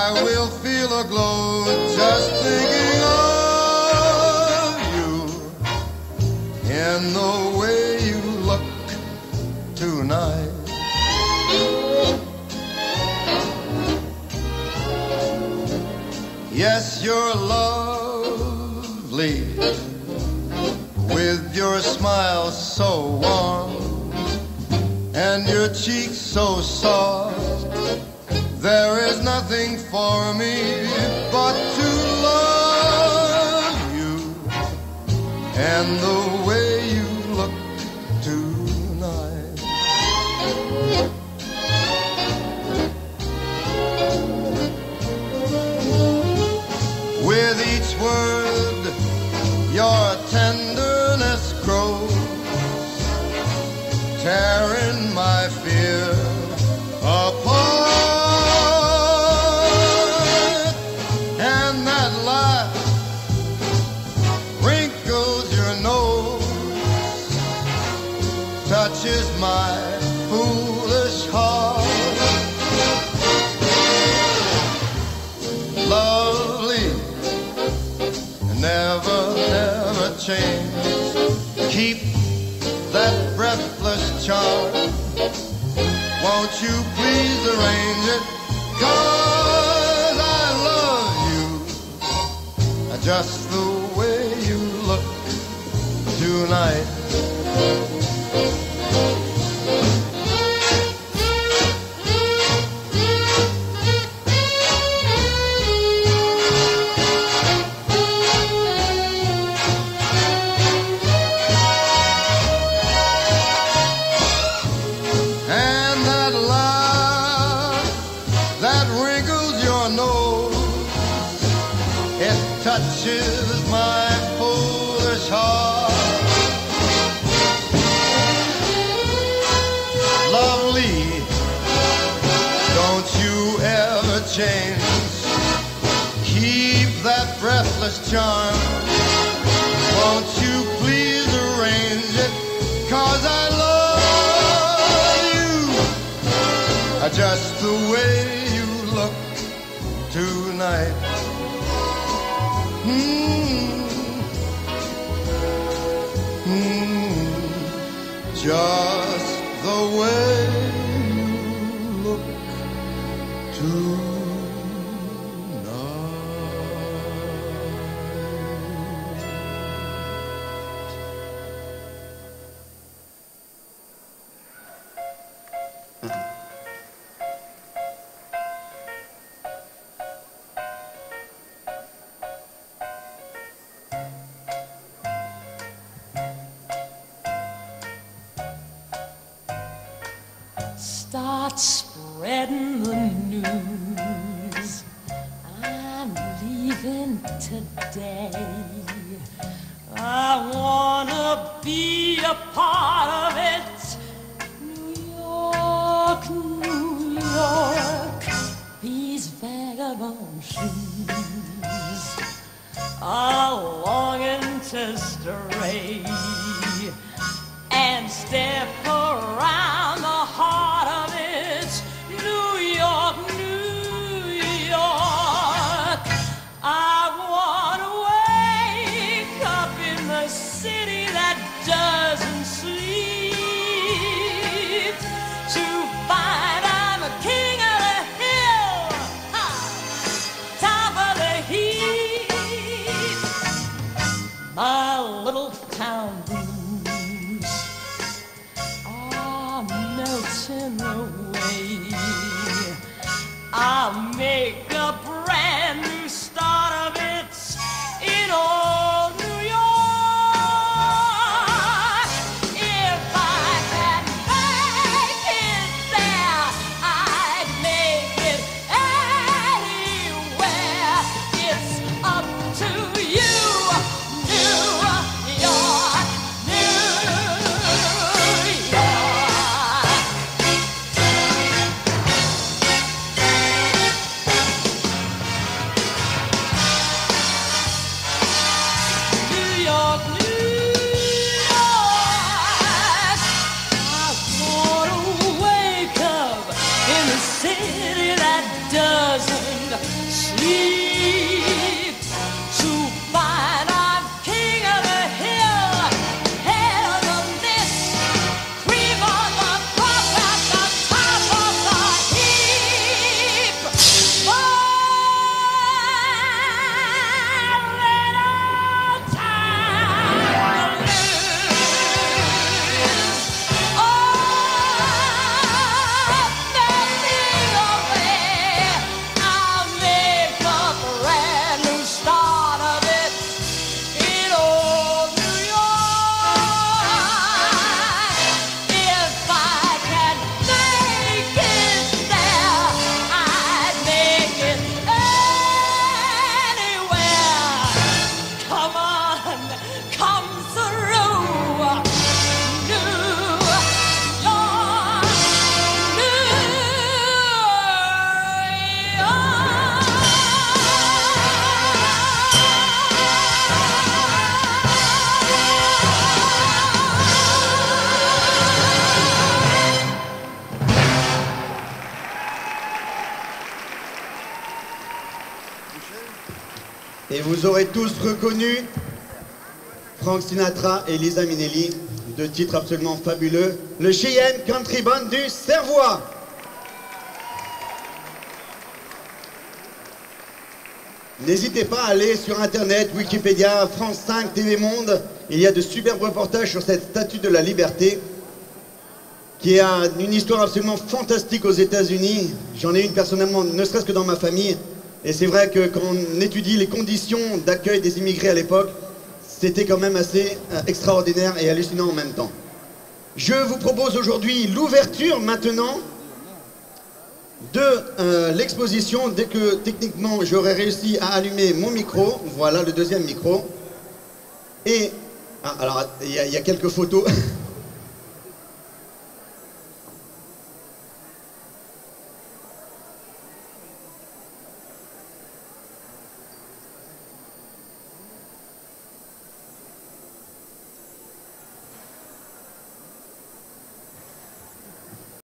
I will feel a glow just thinking of you in the way you look tonight. Yes, you're lovely with your smile so warm and your cheeks so soft. There is nothing for me but to love you and the way you look tonight. With each word your tenderness grows, tearing my fear apart. And that laugh wrinkles your nose, touches my foolish heart. Lovely, never, never change. Keep that breathless charm. Won't you please arrange it? 'Cause I love you just the way you look tonight. Touches my foolish heart. Lovely, don't you ever change. Keep that breathless charm. Won't you please arrange it? 'Cause I love you just the way you look tonight. Just the way you look tonight. Start spreading the news. I'm leaving today. I wanna be a part of it. New York, New York, these vagabond shoes are longing to stray and step around the heart of it. New York, New York, I want to wake up in the city that doesn't sleep, to find I'm a king of the hill, top of the heap. My little town blues sleep to find I'm king of the hill, head of the list, cream on the crop at the top of the heap. Little time to lose. I'll make a brand new start of it in old New York. If I can make it there, I'd make it anywhere. Come on, come through. New York, New Et vous aurez tous reconnu Frank Sinatra et Liza Minnelli, deux titres absolument fabuleux, le Cheyenne Country Band du Cervois. N'hésitez pas à aller sur internet, Wikipédia, France 5, TV Monde. Il y a de superbes reportages sur cette statue de la liberté qui a une histoire absolument fantastique aux États-Unis. J'en ai une personnellement, ne serait-ce que dans ma famille. Et c'est vrai que quand on étudie les conditions d'accueil des immigrés à l'époque, c'était quand même assez extraordinaire et hallucinant en même temps. Je vous propose aujourd'hui l'ouverture maintenant de l'exposition. Dès que techniquement j'aurai réussi à allumer mon micro, voilà le deuxième micro. Et alors il y a quelques photos.